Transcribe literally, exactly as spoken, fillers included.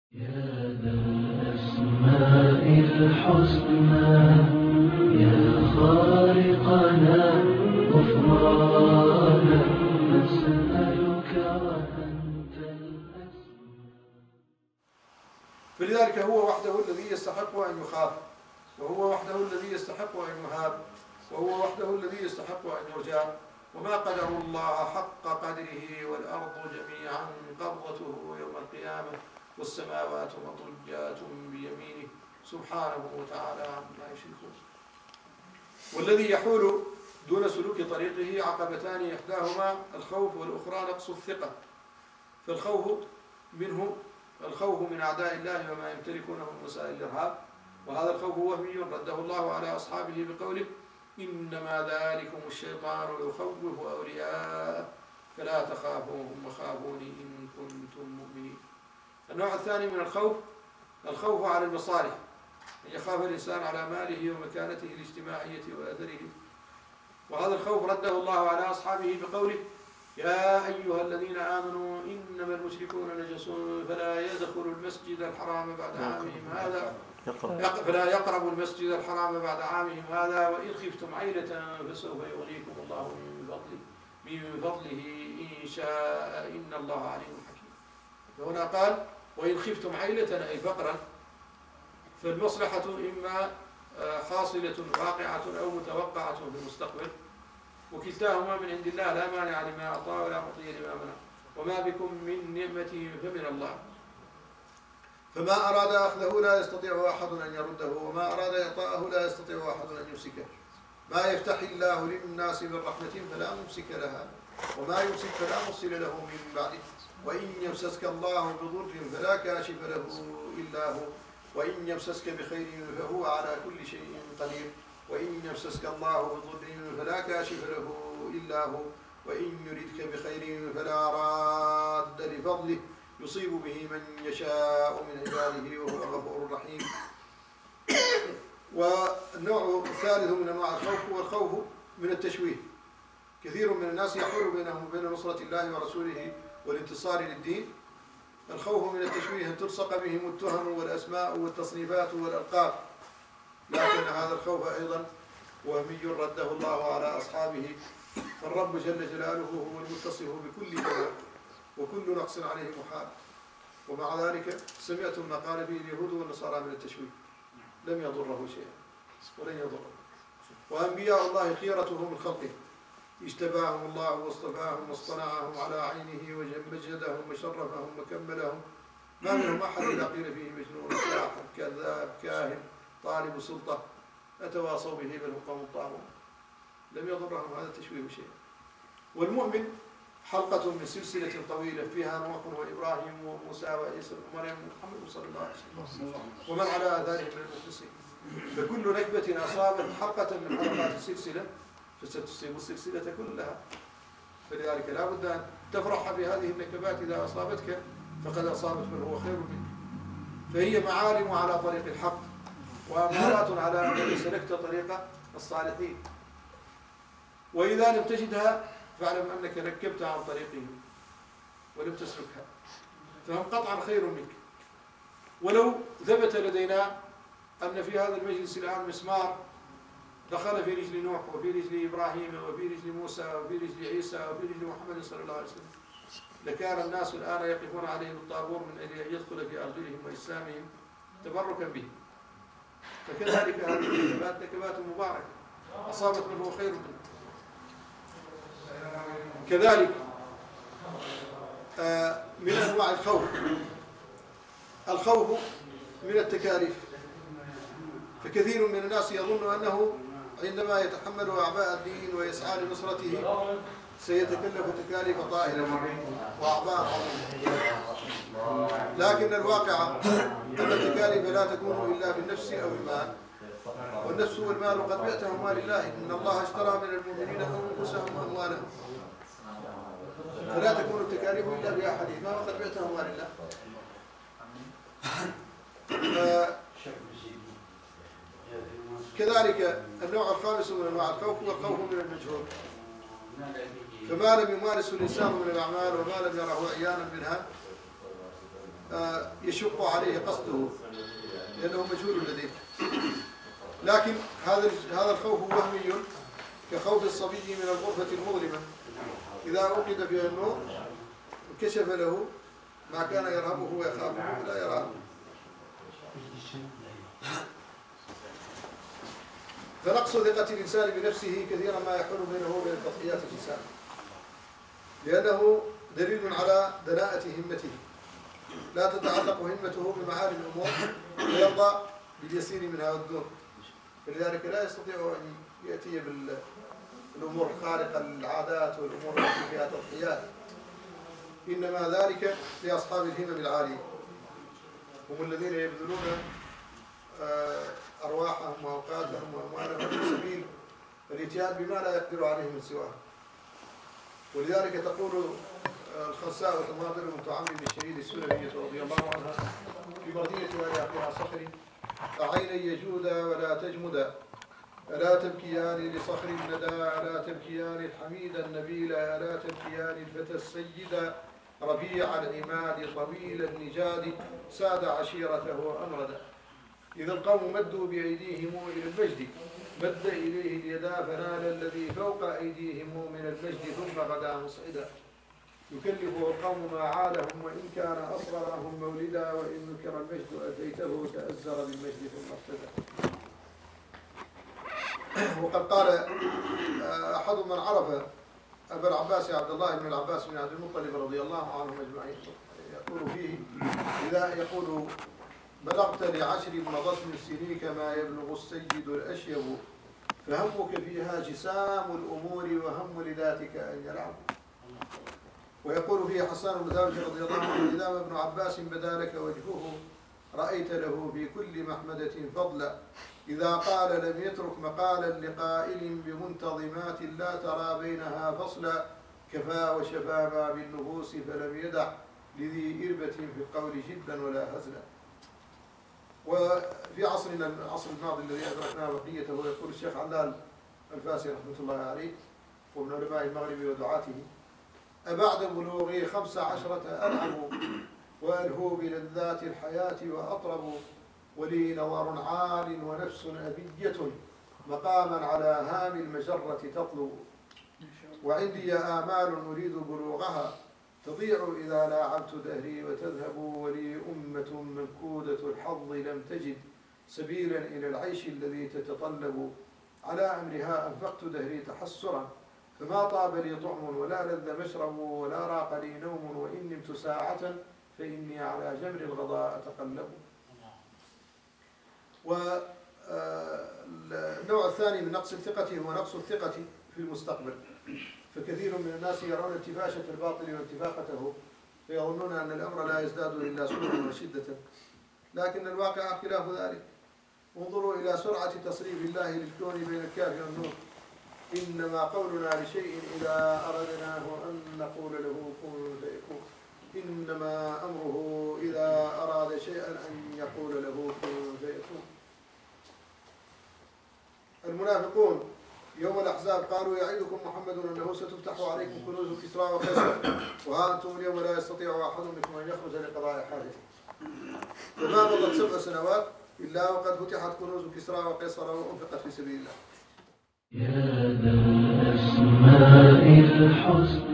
يا ذا الأسماء الحسنى يا خالقنا غفرانا نسألك وأنت الأسماء. فلذلك هو وحده الذي يستحق أن يخاف، وهو وحده الذي يستحق أن يهاب، وهو وحده الذي يستحق أن يرجى. وما قدر الله حق قدره والأرض جميعا قبضته يوم القيامة والسماوات مطويات بيمينه سبحانه وتعالى عما يشركون. والذي يحول دون سلوك طريقه عقبتان، إحداهما الخوف والأخرى نقص الثقة. فالخوف منه الخوف من أعداء الله وما يمتلكونه من وسائل الإرهاب، وهذا الخوف وهمي رده الله على أصحابه بقوله: إنما ذلكم الشيطان يخوف أولياءه فلا تخافوهم وخافوني إن كنتم مؤمنين. النوع الثاني من الخوف الخوف على المصالح، أن يخاف الإنسان على ماله ومكانته الاجتماعية وأثره، وهذا الخوف رده الله على أصحابه بقوله: يا أيها الذين آمنوا إنما المشركون نجس فلا يدخلوا المسجد الحرام بعد عامهم هذا فلا يقربوا المسجد الحرام بعد عامهم هذا وإن خفتم عيلة فسوف يغنيكم الله من فضله من فضله إن شاء إن الله عليم حكيم. فهنا قال: وإن خفتم عيلة أي فقرا، فالمصلحة إما حاصلة واقعة أو متوقعة في المستقبل، وكلتاهما من عند الله لا مانع لما أعطى ولا معطي لما منع، وما بكم من نعمة فمن الله. فما أراد أخذه لا يستطيع أحد أن يرده، وما أراد إعطاءه لا يستطيع أحد أن يمسكه. ما يفتح الله للناس من رحمة فلا ممسك لها، وما يمسك فلا مرسل له من بعده. وإن يمسسك الله بضر فلا كاشف له إلا هو، وإن يمسسك بخير فهو على كل شيء قدير. وإن يمسسك الله بضر فلا كاشف له إلا هو، وإن يردك بخير فلا راد لفضله يصيب به من يشاء من عباده وهو الغفور الرحيم. والنوع الثالث من أنواع الخوف هو الخوف من التشويه. كثير من الناس يحول بينهم وبين نصرة الله ورسوله والانتصار للدين الخوف من التشويه، أن تلصق بهم التهم والأسماء والتصنيفات والألقاب. لكن هذا الخوف أيضا وهمي رده الله على أصحابه، فالرب جل جلاله هو المتصف بكل كمال وكل نقص عليه محال. ومع ذلك سمعتم ما قال به اليهود والنصارى من التشويه، لم يضره شيئا ولن يضره. وأنبياء الله خيرته من خلقه، اجتباهم الله واصطفاهم واصطنعهم على عينه ومجدهم وشرفهم وكملهم. ما منهم أحد إلا قيل فيه مجنون ساحر كذاب كاهن طالب سلطة أتواصوا به بل هم قوم طاغون. لم يضرهم هذا التشويه شيئا. والمؤمن حلقة من سلسلة طويلة فيها نوح وإبراهيم وموسى وعيسى ومريم ومحمد صلى الله عليه وسلم ومن على آثارهم من المخلصين. فكل نكبة أصابت حلقة من حلقات السلسلة فستصيب السلسلة كلها. فلذلك لا بد أن تفرح بهذه النكبات إذا أصابتك، فقد أصابت من هو خير منك. فهي معالم على طريق الحق وأمارات على أنك سلكت طريق الصالحين. وإذا لم تجدها فاعلم أنك نكبت عن طريقهم ولم تسلكها، فهم قطعا خير منك. ولو ثبت لدينا أن في هذا المجلس الآن مسمار دخل في رجل نوح وفي رجل إبراهيم وفي رجل موسى وفي رجل عيسى وفي رجل محمد صلى الله عليه وسلم، لكان الناس الآن يقفون عليهم الطابور من أجل أن يدخل في أرجلهم وإسلامهم تبركا به. فكذلك هذه النكبات نكبات مباركة أصابت من هو خير منه. كذلك من أنواع الخوف الخوف من التكاليف. فكثير من الناس يظن أنه عندما يتحمل أعباء الدين ويسعى لنصرته سيتكلف تكاليف طائلة وأعباء عظيمة، لكن الواقع أن التكاليف لا تكون إلا بالنفس أو المال، والنفس والمال قد بعتهما لله. إن الله اشترى من المؤمنين أنفسهم وأموالهم، فلا تكون التكاليف إلا بأحدهما وقد بعتهما لله. كذلك النوع الخامس من أنواع الخوف هو الخوف من المجهول. فما لم يمارسه الإنسان من الأعمال وما لم يره عيانا منها يشق عليه قصده لأنه مجهول لديه. لكن هذا هذا الخوف وهمي كخوف الصبي من الغرفة المظلمة، إذا أوقد فيها النور انكشف له ما كان يرهبه ويخافه لا يراه. فنقص ثقة الإنسان بنفسه كثيرا ما يحول بينه وبين تضحيات الإنسان، لأنه دليل على دناءة همته، لا تتعلق همته بمعالي الأمور ويرضى باليسير منها والدون، فلذلك لا يستطيع أن يأتي بالأمور الخارقة للعادات والأمور التي فيها تضحيات، إنما ذلك لأصحاب الهمم العالية، هم الذين يبذلون أرواحهم وأوقاتهم وأموالهم في سبيل الإتيان بما لا يقدر عليه من سواه. ولذلك تقول الخنساء وتناظر المتعمم الشهيد السلمية رضي الله عنها في بردية يا أخيها صخري: أعينا يجودا ولا تجمدا، ألا تبكيان لصخر الندى، ألا تبكيان الحميد النبيل، ألا تبكيان الفتى السيد، ربيع العماد طويل النجاد، ساد عشيرته أمردا. إذا القوم مدوا بأيديهم إلى المجد، مد إليه اليدا فنال الذي فوق أيديهم من المجد، ثم غدا مصعدا. يكلفه القوم ما عالهم وإن كان أصغرهم مولدا، وإن نكر المجد أتيته تأزر بالمجد ثم اقتدى. وقد قال أحد من عرف أبا العباس عبد الله بن العباس بن عبد المطلب رضي الله عنهم أجمعين، يقول فيه: إذا يقول بلغت لعشر مضت من سنيك ما يبلغ السيد الأشيب، فهمك فيها جسام الأمور وهم لذاتك أن يلعب. ويقول فيه حسان بن ثابت رضي الله عنه: إذا ما ابن عباس بدا لك وجهه رأيت له في كل محمدة فضلا، إذا قال لم يترك مقالا لقائل بمنتظمات لا ترى بينها فصلا، كفى وشفى ما بالنفوس فلم يدع لذي إربة في القول جدا ولا هزلا. وفي عصرنا العصر الماضي الذي أدركناه بقيته يقول الشيخ علال الفاسي رحمة الله عليه ومن علماء المغرب ودعاته: أبعد بلوغي خمس عشرة ألعب، وألهو بلذات الحياة وأطرب، ولي نظر عال ونفس أبية، مقاما على هام المجرة تطلب، وعندي آمال أريد بلوغها، تضيع إذا لاعبت دهري وتذهب، ولي أمة منكودة الحظ لم تجد سبيلا إلى العيش الذي تتطلب، على أمرها أنفقت دهري تحسرا، فما طاب لي طعم ولا لذ مشرب، ولا راق لي نوم، وإن نمت ساعة فإني على جمر الغضاء أتقلب. والنوع الثاني من نقص الثقة هو نقص الثقة في المستقبل، فكثير من الناس يرون انتفاشة الباطل وانتفاقته فيظنون أن الأمر لا يزداد إلا سرعة وشدة، لكن الواقع خلاف ذلك. انظروا إلى سرعة تصريف الله للكون بين الكاف والنون: إنما قولنا لشيء إذا أردناه أن نقول له كن فيكون، إنما أمره إذا أراد شيئا أن يقول له كن فيكون. المنافقون يوم الأحزاب قالوا: يعدكم محمد أنه ستفتح عليكم كنوز كسرى وقيصر، وها أنتم اليوم لا يستطيع أحد منكم أن يخرج لقضاء حاجته. فما مضت سبع سنوات إلا وقد فتحت كنوز كسرى وقيصر وأنفقت في سبيل الله. يا ذا الأسماء الحسنى